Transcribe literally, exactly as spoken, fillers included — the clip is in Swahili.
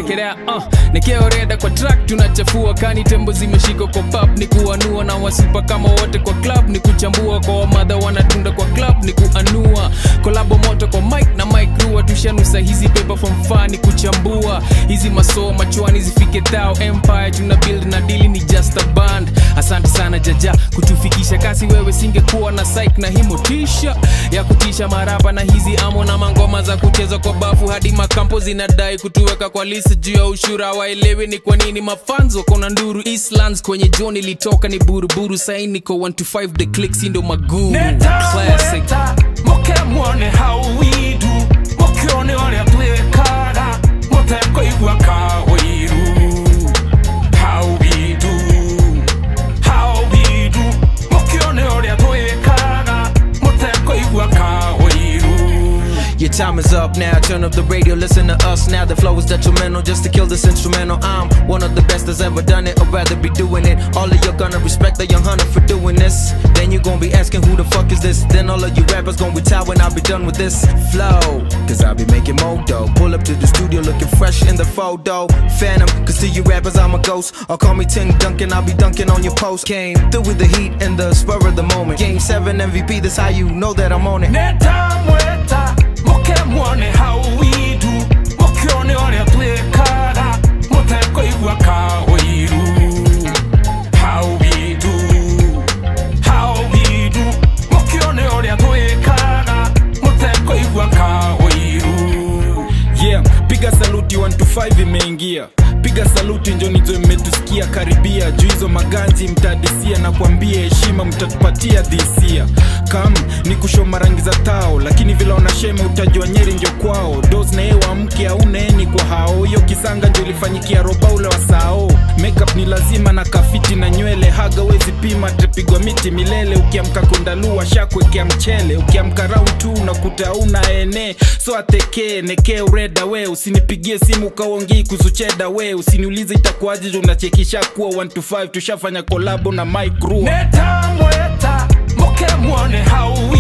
check it out. Uh, nikeo reda kwa track tunachafua kani tembo zimeshika kwa pub ni kuanua na wasupa kama wote kwa club ni kuchambua kwa wamadha wanatunda kwa club ni kuanua kolabo moto kwa mic na mic rua tushanusa hizi paper from far ni kuchambua hizi maso machwani zifike thao empire tuna build na deal ni just a band. Asante sana jaja kutufikisha kasi wewe singekuwa na psych na himotisha ya kutisha marapa na hizi amo na mangoma za kucheza kwa bafu hadi makampo zinadai kutuweka kwa list juu ya ushura waelewe ni kwa nini mafans wako na nduru Eastlands kwenye John ilitoka ni buruburu saini ko one to five the clicks ndo maguru classic moke muone how we do moke one ole atwekara moteko igwa kawiru how we do how we do moke one ole atwekara moteko igwa kawiru. Your time is up now, turn up the radio, listen to us now. The flow is detrimental just to kill this instrumental. I'm one of the best that's ever done it, I'd rather be doing it. All of you gonna respect the young hunter for doing this. Then you gonna be asking who the fuck is this. Then all of you rappers gonna retire when I'll be done with this flow. Cause I'll be making more dough. Pull up to the studio looking fresh in the photo. Phantom, cause to you rappers I'm a ghost. Or call me Ting Duncan, I'll be dunking on your post. Came through with the heat and the spur of the moment. Game seven M V P, that's how you know that I'm on it. Moke muone how we do moke one ole atwekara moteko igwa kawiru how we do how we do moke one ole atwekara moteko igwa kawiru. Yeah, piga saluti one to five imeingia. Piga saluti njoni zo mmetusikia karibia. Juu hizo maganji mtadisia na kuambia heshima mtatupatia this year. Kam ni kushoma rangi za tao lakini vila unashema utajua Nyeri ndio kwao. Doze na ewa mke hauneni kwa hao. Yo kisanga ndio ilifanyikia roba ule wa sao. Makeup ni lazima na kafiti na nywele. Haga wezi pima trepigwa miti milele. Ukiamka kundalua shakwe kia mchele. Ukiamka round two unakuta una ene. So ateke neke ureda we. Usinipigie simu kaongi kuzucheda we. Usiniulize itakuaje jo unachekisha kuwa one to five tushafanya kolabo na Mike Rua. Neta mweta moke muone how